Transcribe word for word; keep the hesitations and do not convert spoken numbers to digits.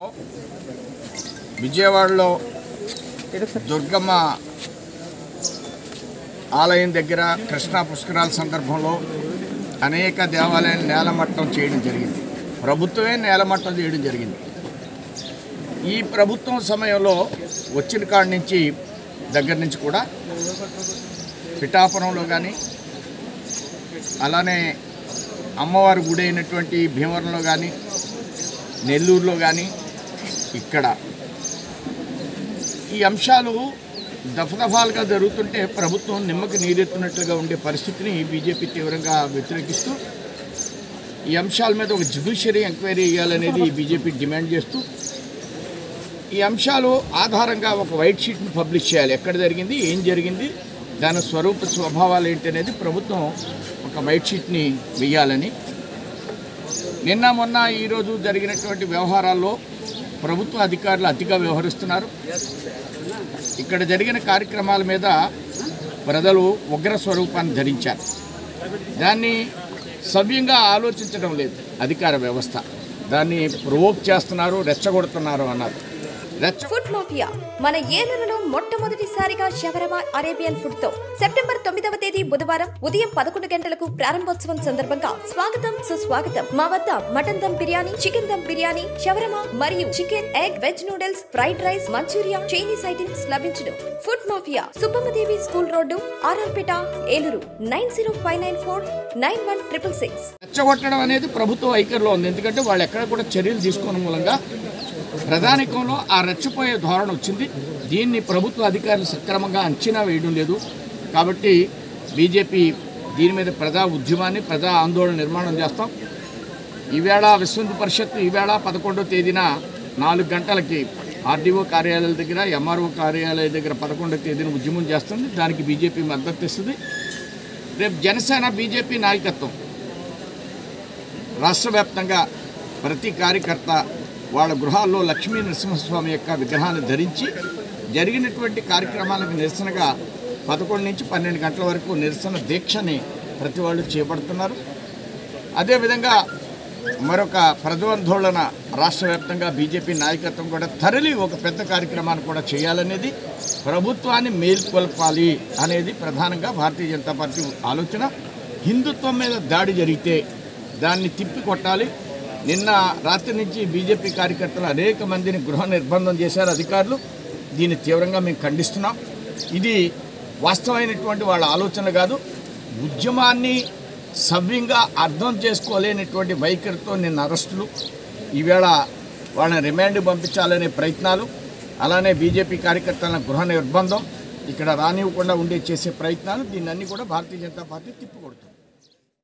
విజయవాడలో దుర్గమ్మ ఆలయం దగ్గర కృష్ణా పుష్కరాల సందర్భంలో అనేక దేవాలయాలను నేలమట్టం చేయడం జరిగింది. ప్రభుత్వమే నేలమట్టం చేయడం జరిగింది. ఈ ప్రభుత్వం సమయంలో వచ్చిన కాడి నుంచి దగ్గర నుంచి కూడా పిఠాపురంలో కానీ అలానే అమ్మవారి గుడి అయినటువంటి భీమవరంలో కానీ నెల్లూరులో కానీ ఇక్కడ ఈ అంశాలు దఫదఫాలుగా జరుగుతుంటే ప్రభుత్వం నిమ్మకి నీరెత్తున్నట్లుగా ఉండే పరిస్థితిని బీజేపీ తీవ్రంగా వ్యతిరేకిస్తూ ఈ అంశాల మీద ఒక జ్యుడిషియరీ ఎంక్వైరీ చేయాలనేది బీజేపీ డిమాండ్ చేస్తూ ఈ అంశాలు ఆధారంగా ఒక వైట్ షీట్ని పబ్లిష్ చేయాలి. ఎక్కడ జరిగింది, ఏం జరిగింది, దాని స్వరూప స్వభావాలు ఏంటి అనేది ప్రభుత్వం ఒక వైట్ షీట్ని వేయాలని. నిన్న మొన్న ఈరోజు జరిగినటువంటి వ్యవహారాల్లో ప్రభుత్వ అధికారులు అతిగా వ్యవహరిస్తున్నారు. ఇక్కడ జరిగిన కార్యక్రమాల మీద ప్రజలు ఉగ్ర స్వరూపాన్ని ధరించారు. దాన్ని సవ్యంగా ఆలోచించడం లేదు అధికార వ్యవస్థ. దాన్ని ప్రొవోక్ చేస్తున్నారు, రెచ్చగొడుతున్నారు అన్నారు. ఫుడ్ మాఫియా మన ఏలూరులో మొట్టమొదటిసారిగా షవర్మా అరేబియన్ ఫుడ్ తో సెప్టెంబర్ తొమ్మిదవ తేదీ బుధవారం ఉదయం పదకొండు గంటలకు ప్రారంభోత్సవం సందర్భంగా స్వాగతం సుస్వాగతం. మా వద్ద mutton dum biryani, chicken dum biryani, shawarma మరియు chicken, egg, veg noodles, fried rice, Manchuria, Chinese items లభించును. Food mafia Subbammadevi school road, RRPeta, Eluru nine zero five nine four nine one triple six. రెచ్చగొట్టడం అనేది ప్రభుత్వ వైఖరిలో ఉంది. ఎందుకంటే వాళ్ళు ఎక్కడ కూడా చర్యలు తీసుకోవడం మూలంగా ప్రధానికంలో ఆ రెచ్చిపోయే ధోరణి వచ్చింది. దీన్ని ప్రభుత్వ అధికారులు సక్రమంగా అంచనా వేయడం లేదు. కాబట్టి బీజేపీ దీని మీద ప్రజా ఉద్యమాన్ని, ప్రజా ఆందోళన నిర్మాణం చేస్తాం. ఈవేళ విశ్వ హిందూ పరిషత్ ఈవేళ పదకొండవ తేదీన నాలుగు గంటలకి ఆర్డీఓ కార్యాలయాల దగ్గర, ఎంఆర్ఓ కార్యాలయాల దగ్గర పదకొండవ తేదీన ఉద్యమం చేస్తుంది. దానికి బీజేపీ మద్దతు ఇస్తుంది. రేపు జనసేన బీజేపీ నాయకత్వం రాష్ట్ర వ్యాప్తంగా ప్రతి కార్యకర్త వాళ్ళ గృహాల్లో లక్ష్మీ నరసింహస్వామి యొక్క విగ్రహాన్ని ధరించి జరిగినటువంటి కార్యక్రమాలకు నిరసనగా పదకొండు నుంచి పన్నెండు గంటల వరకు నిరసన దీక్షని ప్రతి వాళ్ళు చేపడుతున్నారు. అదేవిధంగా మరొక ప్రజాందోళన రాష్ట్ర వ్యాప్తంగా బీజేపీ నాయకత్వం కూడా తరలి ఒక పెద్ద కార్యక్రమాన్ని కూడా చేయాలనేది, ప్రభుత్వాన్ని మేల్కొల్పాలి అనేది ప్రధానంగా భారతీయ జనతా పార్టీ ఆలోచన. హిందుత్వం మీద దాడి జరిగితే దాన్ని తిప్పి కొట్టాలి. నిన్న రాత్రి నుంచి బీజేపీ కార్యకర్తలు అనేక మందిని గృహ నిర్బంధం చేశారు అధికారులు. దీన్ని తీవ్రంగా మేము ఖండిస్తున్నాం. ఇది వాస్తవమైనటువంటి వాళ్ళ ఆలోచన కాదు. ఉద్యమాన్ని సవ్యంగా అర్థం చేసుకోలేనటువంటి వైఖరితో నిన్న అరెస్టులు, ఈవేళ వాళ్ళని రిమాండ్ పంపించాలనే ప్రయత్నాలు, అలానే బీజేపీ కార్యకర్తల గృహ నిర్బంధం, ఇక్కడ రానివ్వకుండా ఉండే చేసే ప్రయత్నాలు, దీన్ని అన్నీ కూడా భారతీయ జనతా పార్టీ తిప్పికొడుతుంది.